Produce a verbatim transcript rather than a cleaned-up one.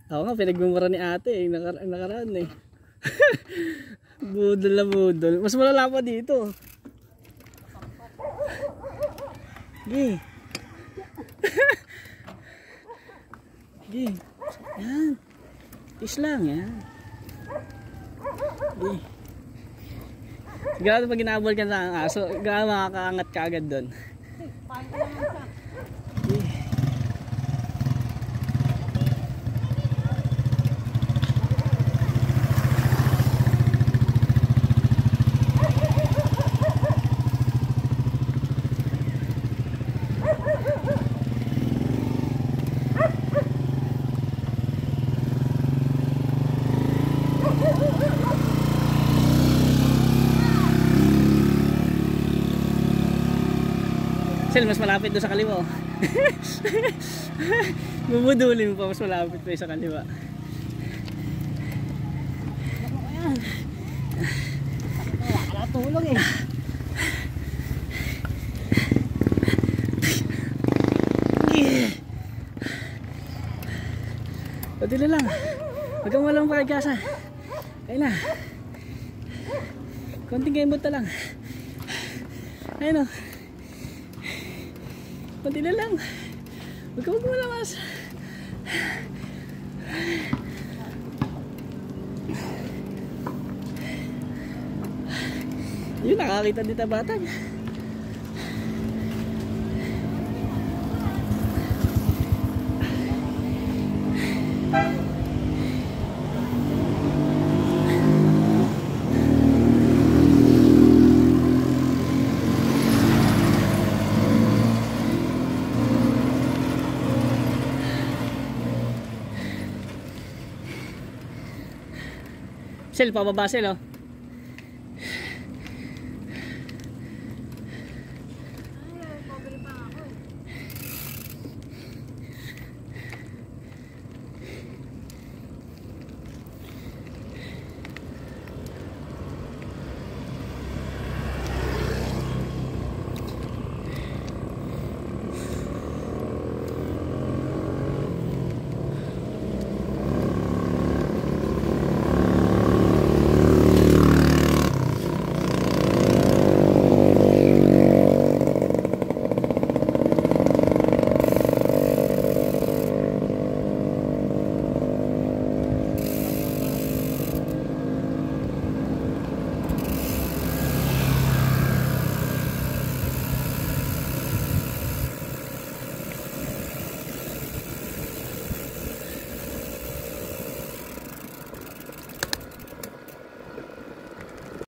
Ako nga, pinagmumura ni ate eh. Nakar nakaraan eh. Budol na budol. Mas malala pa dito. Gi. Gi. Yan. Tis lang yan. Gi. Sigurado pag ginabol ka sa ang aso, sigurado makakaangat ka agad doon. Gi. Sel, mas malapit doon sa kaliwa. Bubudulin pa, mas malapit pa sa kaliwa. Wala ka tulong eh. Pati na lang. Huwag kang walang pakikasa. Ayun na. Konting kembot na lang. Ayun o. Pati na lang. Huwag ka huwag malamas. Yun, nakakita dito batang. Sel, pababa Sel oh.